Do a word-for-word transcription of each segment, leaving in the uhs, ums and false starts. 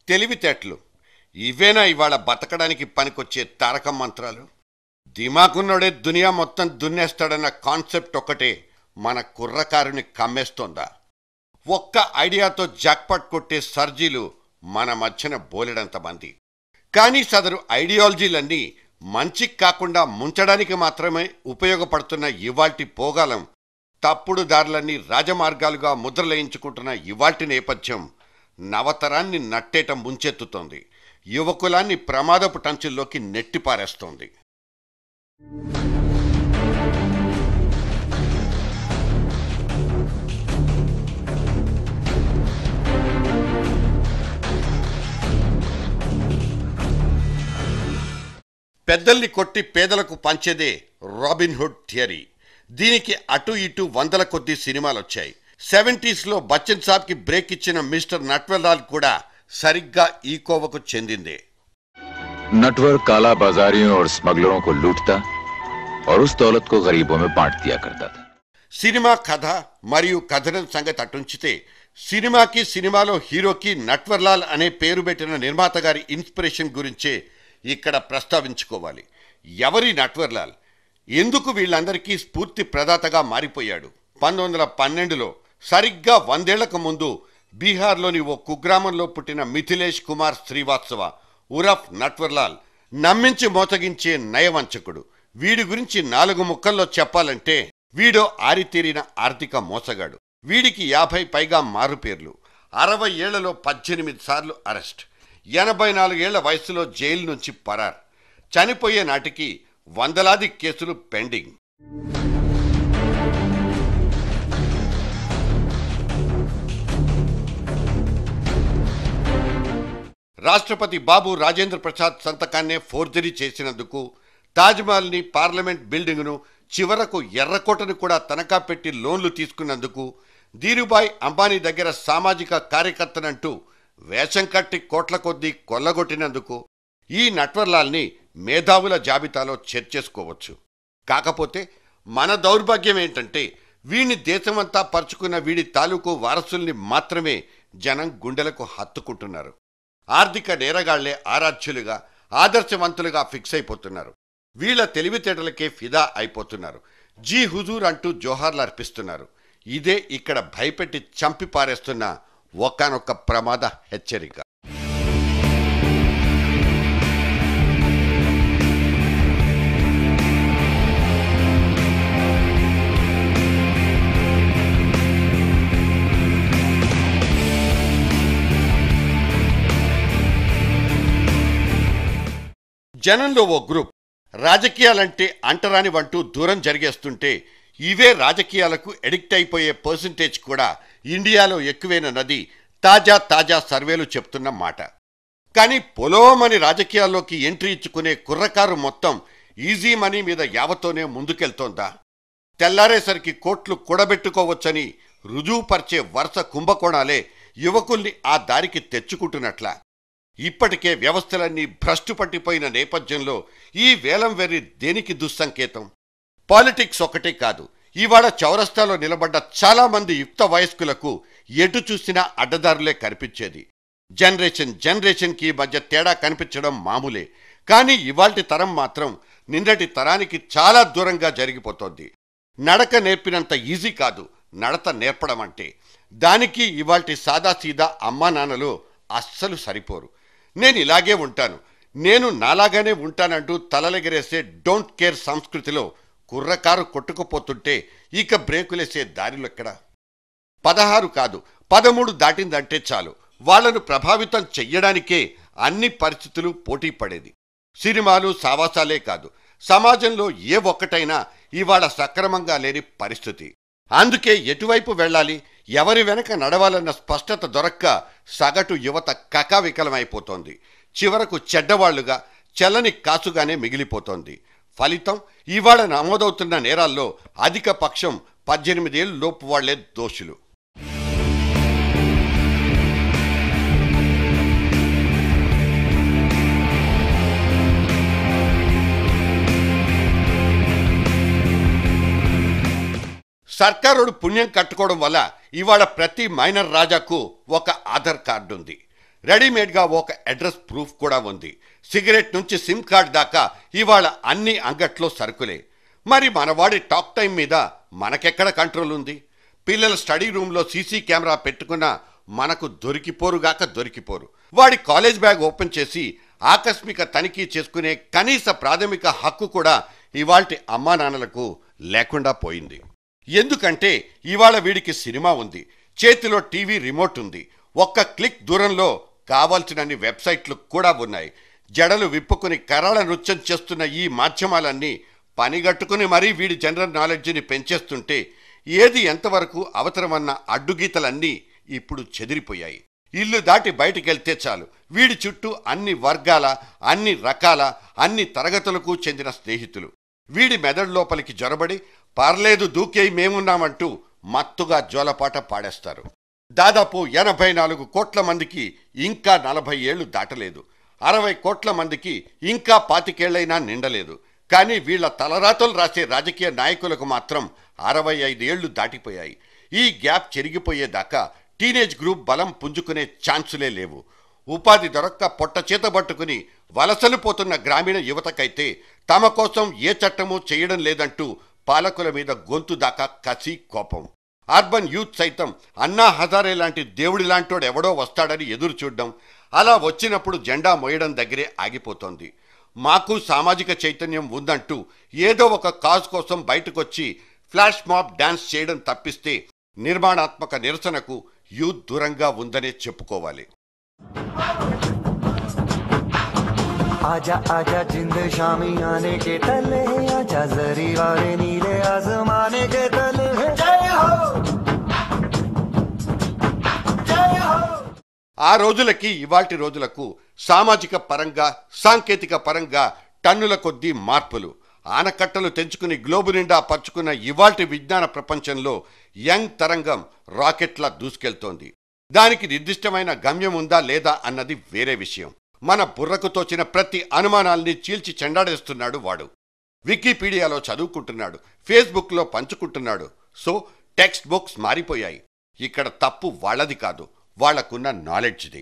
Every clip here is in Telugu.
తెలివితేటలు ఇవేనా ఇవాళ బతకడానికి పనికొచ్చే తారక మంత్రాలు? దిమాకున్నోడే దునియా మొత్తం దున్నేస్తాడన్న కాన్సెప్ట్ ఒక్కటే మన కుర్రకారుని కమ్మేస్తోందా? ఒక్క ఐడియాతో జాక్పాట్ కొట్టే సర్జీలు మన మధ్యన బోలెడంత మంది. కానీ సదరు ఐడియాలజీలన్నీ మంచికి కాకుండా ముంచడానికి మాత్రమే ఉపయోగపడుతున్న ఇవాల్టి పోగాలం తప్పుడు దారులన్నీ రాజమార్గాలుగా ముద్రలేయించుకుంటున్న ఇవాల్టి నేపథ్యం నవతరాన్ని నట్టేట ముంచెత్తుతోంది. యువకులాన్ని ప్రమాదపు టంచుల్లోకి నెట్టిపారేస్తోంది. పెద్దల్ని కొట్టి పేదలకు పంచేదే రాబిన్హుడ్ థియరీ. దీనికి అటు ఇటు వందల కొద్ది సినిమాలు వచ్చాయి. సెవెంటీస్లో బచ్చన్ సాబ్కి బ్రేక్ ఇచ్చిన మిస్టర్ నట్వర్లాల్ కూడా సరిగ్గా ఈ కోవకు చెందిందే. नटवर काला बाजारियों और स्मगलरों को लूटता और उस दौलत को गरीबों में बांट दिया करता था. సినిమా కథ మరియు కథనం సంగతి అటుంచితే సినిమాకి సినిమాలో హీరోకి నట్వర్లాల్ అనే పేరు పెట్టిన నిర్మాత గారి ఇన్స్పిరేషన్ గురించే ఇక్కడ ప్రస్తావించుకోవాలి. ఎవరి నట్వర్లాల్? ఎందుకు వీళ్ళందరికీ స్ఫూర్తి ప్రదాతగా మారిపోయాడు? పంతొమ్మిది వందల పన్నెండులో సరిగ్గా వందేళ్లకు ముందు బీహార్లోని ఓ కుగ్రామంలో పుట్టిన మిథిలేష్ కుమార్ శ్రీవాత్సవ ఉరఫ్ నట్వర్లాల్ నమ్మించి మోసగించే నయవంచకుడు. వీడి గురించి నాలుగు ముక్కల్లో చెప్పాలంటే వీడో ఆరితేరిన ఆర్థిక మోసగాడు. వీడికి యాభై పైగా మారుపేర్లు, అరవై ఏళ్లలో పద్దెనిమిది సార్లు అరెస్ట్, ఎనభై నాలుగేళ్ల వయసులో జైలు నుంచి పరార్. చనిపోయే నాటికి వందలాది కేసులు పెండింగ్. రాష్ట్రపతి బాబు రాజేంద్ర ప్రసాద్ సంతకాన్నే ఫోర్జరీ చేసినందుకు, తాజ్మహల్ని, పార్లమెంట్ బిల్డింగ్ను, చివరకు ఎర్రకోటను కూడా తనఖా పెట్టి లోన్లు తీసుకున్నందుకు, ధీరుభాయ్ అంబానీ దగ్గర సామాజిక కార్యకర్తనంటూ వేషం కట్టి కోట్ల కొద్దీ కొల్లగొట్టినందుకు ఈ నట్వర్లాల్ని మేధావుల జాబితాలో చేర్చేసుకోవచ్చు. కాకపోతే మన దౌర్భాగ్యం ఏంటంటే వీడిని దేశమంతా పరుచుకున్న వీడి తాలూకు వారసుల్ని మాత్రమే జనం గుండెలకు హత్తుకుంటున్నారు. ఆర్థిక నేరగాళ్లే ఆరాధ్యులుగా, ఆదర్శవంతులుగా ఫిక్స్ అయిపోతున్నారు. వీళ్ల తెలివితేటలకే ఫిదా అయిపోతున్నారు. జీ హుజూర్ అంటూ జోహార్లు అర్పిస్తున్నారు. ఇదే ఇక్కడ భయపెట్టి చంపి పారేస్తున్న ఒకానొక ప్రమాద హెచ్చరిక. జనంలో ఓ గ్రూప్ రాజకీయాలంటే అంటరానివంటూ దూరం జరిగేస్తుంటే ఇవే రాజకీయాలకు ఎడిక్ట్ అయిపోయే పర్సంటేజ్ కూడా ఇండియాలో ఎక్కువేనన్నది తాజా తాజా సర్వేలు చెప్తున్న మాట. కానీ పొలోమని రాజకీయాల్లోకి ఎంట్రీ ఇచ్చుకునే కుర్రకారు మొత్తం ఈజీ మనీ మీద యావతోనే ముందుకెళ్తోందా? తెల్లారేసరికి కోట్లు కూడబెట్టుకోవచ్చని రుజువుపరిచే వరుస కుంభకోణాలే యువకుల్ని ఆ దారికి తెచ్చుకుంటున్నట్లా? ఇప్పటికే వ్యవస్థలన్నీ భ్రష్టు పట్టిపోయిన నేపథ్యంలో ఈ వేలం వెర్రి దేనికి దుస్సంకేతం? పాలిటిక్స్ ఒకటే కాదు, ఇవాళ చౌరస్తాలో నిలబడ్డ చాలా మంది యుక్త వయస్కులకు ఎటు చూసినా అడ్డదారులే కనిపించేది. జనరేషన్ జనరేషన్కి మధ్య తేడా కనిపించడం మామూలే. కానీ ఇవాల్టి తరం మాత్రం నిన్నటి తరానికి చాలా దూరంగా జరిగిపోతోంది. నడక నేర్పినంత ఈజీ కాదు నడత నేర్పడం అంటే. దానికి ఇవాల్టి సాదాసీదా అమ్మా నాన్నలు అస్సలు సరిపోరు. నేను ఇలాగే ఉంటాను, నేను నాలాగానే ఉంటానంటూ తలలెగరేసే డోంట్ కేర్ సంస్కృతిలో కుర్రకారు కొట్టుకుపోతుంటే ఇక బ్రేకులేసే దారిలో ఎక్కడా? పదహారు కాదు పదమూడు దాటిందంటే చాలు వాళ్లను ప్రభావితం చెయ్యడానికే అన్ని పరిస్థితులు పోటీ పడేది. సినిమాలు, సావాసాలే కాదు, సమాజంలో ఏ ఒక్కటైనా ఇవాళ సక్రమంగా లేని పరిస్థితి. అందుకే ఎటువైపు వెళ్ళాలి, ఎవరి వెనక నడవాలన్న స్పష్టత దొరక్క సగటు యువత కకావికలమైపోతోంది. చివరకు చెడ్డవాళ్లుగా, చెల్లని కాసుగానే మిగిలిపోతోంది. ఫలితం ఇవాళ నమోదవుతున్న నేరాల్లో అధిక పక్షం పద్దెనిమిదేళ్ల లోపు వాళ్లే దోషులు. సర్కారుడు పుణ్యం కట్టుకోవడం వల్ల ఇవాళ ప్రతి మైనర్ రాజాకు ఒక ఆధార్ కార్డు ఉంది. రెడీమేడ్గా ఒక అడ్రస్ ప్రూఫ్ కూడా ఉంది. సిగరెట్ నుంచి సిమ్ కార్డ్ దాకా ఇవాళ అన్ని అంగట్లో సరుకులే. మరి మనవాడి టాక్ టైం మీద మనకెక్కడ కంట్రోల్ ఉంది? పిల్లల స్టడీ రూమ్లో సీసీ కెమెరా పెట్టుకున్నా మనకు దొరికిపోరుగాక దొరికిపోరు. వాడి కాలేజ్ బ్యాగ్ ఓపెన్ చేసి ఆకస్మిక తనిఖీ చేసుకునే కనీస ప్రాథమిక హక్కు కూడా ఇవాల్టి అమ్మా నాన్నలకు లేకుండా పోయింది. ఎందుకంటే ఇవాళ వీడికి సినిమా ఉంది, చేతిలో టీవీ రిమోట్ ఉంది, ఒక్క క్లిక్ దూరంలో కావాల్సినన్ని వెబ్సైట్లు కూడా ఉన్నాయి. జడలు విప్పుకుని కరాళ నృత్యం చేస్తున్న ఈ మాధ్యమాలన్నీ పనిగట్టుకుని మరీ వీడి జనరల్ నాలెడ్జిని పెంచేస్తుంటే ఏది ఎంతవరకు అవసరమన్న అడ్డుగీతలన్నీ ఇప్పుడు చెదిరిపోయాయి. ఇల్లు దాటి బయటికెళ్తే చాలు వీడి చుట్టూ అన్ని వర్గాల, అన్ని రకాల, అన్ని తరగతులకు చెందిన స్నేహితులు వీడి మెదడు లోపలికి జొరబడి పర్లేదు దూకేయి మేమున్నామంటూ మత్తుగా జోలపాట పాడేస్తారు. దాదాపు ఎనభై నాలుగు కోట్ల మందికి ఇంకా నలభై ఏళ్లు దాటలేదు. అరవై కోట్ల మందికి ఇంకా పాతికేళ్లైనా నిండలేదు. కానీ వీళ్ల తలరాతలు రాసే రాజకీయ నాయకులకు మాత్రం అరవై ఐదేళ్లు దాటిపోయాయి. ఈ గ్యాప్ చెరిగిపోయేదాకా టీనేజ్ గ్రూప్ బలం పుంజుకునే ఛాన్సులే లేవు. ఉపాధి దొరక్క పొట్ట చేతబట్టుకుని వలసలు పోతున్న గ్రామీణ యువతకైతే తమ కోసం ఏ చట్టమూ చేయడం లేదంటూ పాలకుల మీద గొంతు దాకా కసి, కోపం. అర్బన్ యూత్ సైతం అన్నా హజారే లాంటి దేవుడి లాంటోడు ఎవడో వస్తాడని ఎదురు చూడడం, అలా వచ్చినప్పుడు జెండా మోయడం దగ్గరే ఆగిపోతోంది. మాకు సామాజిక చైతన్యం ఉందంటూ ఏదో ఒక కాజ్ కోసం బయటకొచ్చి ఫ్లాష్ మాబ్ డాన్స్ చేయడం తప్పిస్తే నిర్మాణాత్మక నిరసనకు యూత్ దూరంగా ఉందనే చెప్పుకోవాలి. आजा आजा जिंद शामी आने के तले, आजा जरी वाले नीले आसमाने के तले, जय हो जय हो. ఆ రోజులకి ఇవాల్టి రోజులకు సామాజిక పరంగా, సాంకేతిక పరంగా టన్నుల కొద్దీ మార్పులు. ఆనకట్టలు తెంచుకుని గ్లోబు నిండా పరుచుకున్న ఇవాల్టి విజ్ఞాన ప్రపంచంలో యంగ్ తరంగం రాకెట్లా దూసుకెళ్తోంది. దానికి నిర్దిష్టమైన గమ్యం ఉందా లేదా అన్నది వేరే విషయం. మన బుర్రకు తోచిన ప్రతి అనుమానాల్ని చీల్చి చెండాడేస్తున్నాడు వాడు. వికీపీడియాలో చదువుకుంటున్నాడు, ఫేస్బుక్లో పంచుకుంటున్నాడు. సో టెక్స్ట్ బుక్స్ మారిపోయాయి. ఇక్కడ తప్పు వాళ్ళది కాదు, వాళ్లకున్న నాలెడ్జ్ది.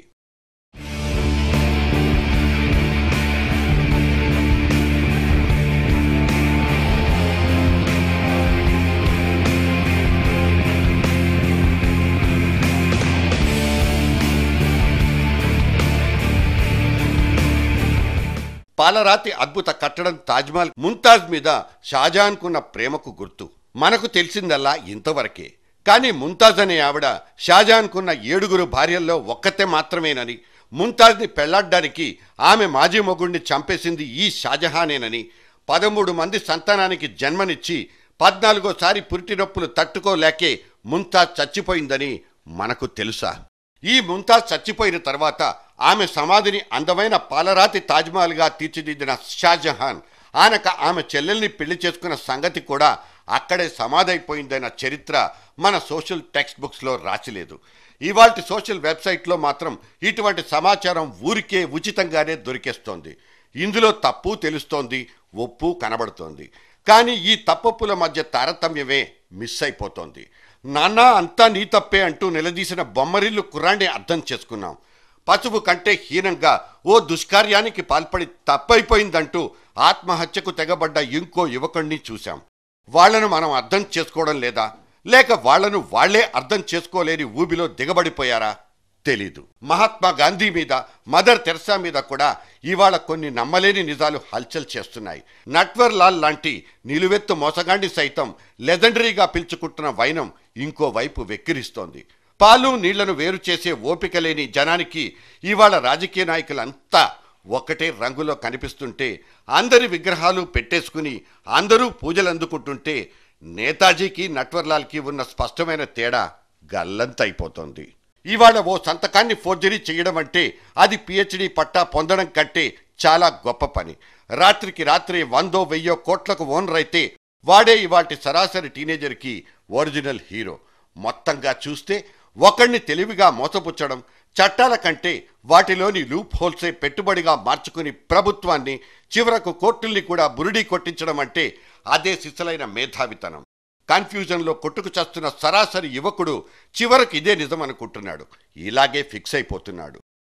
పాలరాతి అద్భుత కట్టడం తాజ్మహల్ ముంతాజ్ మీద షాజహాన్కున్న ప్రేమకు గుర్తు. మనకు తెలిసిందల్లా ఇంతవరకే. కానీ ముంతాజ్ అనే ఆవిడ షాజహాన్కున్న ఏడుగురు భార్యల్లో ఒక్కతే మాత్రమేనని, ముంతాజ్ని పెళ్లాడ్డానికి ఆమె మాజీ మొగుడిని చంపేసింది ఈ షాజహానేనని, పదమూడు మంది సంతానానికి జన్మనిచ్చి పద్నాలుగోసారి పురిటినొప్పులు తట్టుకోలేకే ముంతాజ్ చచ్చిపోయిందని మనకు తెలుసా? ఈ ముంతాజ్ చచ్చిపోయిన తర్వాత ఆమె సమాధిని అందమైన పాలరాతి తాజ్మహల్గా తీర్చిదిద్దిన షాజహాన్ ఆనక ఆమె చెల్లెల్ని పెళ్లి చేసుకున్న సంగతి కూడా అక్కడే సమాధైపోయిందన్న చరిత్ర మన సోషల్ టెక్స్ట్ బుక్స్లో రాసిలేదు. ఇవాల్టి సోషల్ వెబ్సైట్లో మాత్రం ఇటువంటి సమాచారం ఊరికే ఉచితంగానే దొరికేస్తోంది. ఇందులో తప్పు తెలుస్తోంది, ఒప్పు కనబడుతోంది. కానీ ఈ తప్పొప్పుల మధ్య తారతమ్యమే మిస్ అయిపోతోంది. నాన్న అంతా నీ తప్పే అంటూ నిలదీసిన బొమ్మరిల్లు కుర్రాన్ని అర్థం చేసుకున్నాం. పశువు కంటే హీనంగా ఓ దుష్కార్యానికి పాల్పడి తప్పైపోయిందంటూ ఆత్మహత్యకు తెగబడ్డ ఇంకో యువకుణ్ణి చూశాం. వాళ్లను మనం అర్థం చేసుకోవడం లేదా, లేక వాళ్లను వాళ్లే అర్థం చేసుకోలేని ఊబిలో దిగబడిపోయారా తెలీదు. మహాత్మా గాంధీ మీద, మదర్ తెరసా మీద కూడా ఇవాళ కొన్ని నమ్మలేని నిజాలు హల్చల్ చేస్తున్నాయి. నట్వర్ లాల్ లాంటి నిలువెత్తు మోసగాండి సైతం లెజెండరీగా పిలుచుకుంటున్న వైనం ఇంకోవైపు వెక్కిరిస్తోంది. పాలు నీళ్లను వేరు చేసే ఓపిక లేని జనానికి ఇవాళ రాజకీయ నాయకులంతా ఒక్కటే రంగులో కనిపిస్తుంటే, అందరి విగ్రహాలు పెట్టేసుకుని అందరూ పూజలు అందుకుంటుంటే నేతాజీకి నట్వర్లాల్కి ఉన్న స్పష్టమైన తేడా గల్లంతైపోతోంది. ఇవాళ ఓ సంతకాన్ని ఫోర్జరీ చేయడం అంటే అది పిహెచ్డి పట్టా పొందడం కంటే చాలా గొప్ప పని. రాత్రికి రాత్రి వందో వెయ్యో కోట్లకు ఓనర్ అయితే వాడే ఇవాటి సరాసరి టీనేజర్కి ఒరిజినల్ హీరో. మొత్తంగా చూస్తే ఒకడిని తెలివిగా మోసపుచ్చడం, చట్టాల కంటే వాటిలోని లూప్ హోల్సే పెట్టుబడిగా మార్చుకుని ప్రభుత్వాన్ని, చివరకు కోర్టుల్ని కూడా బురిడీ కొట్టించడం అంటే అదే సిసలైన మేధావితనం. కన్ఫ్యూజన్లో కొట్టుకు చస్తున్న సరాసరి యువకుడు చివరకు ఇదే నిజం అనుకుంటున్నాడు. ఇలాగే ఫిక్స్ అయిపోతున్నాడు.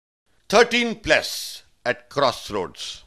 thirteen plus at Crossroads.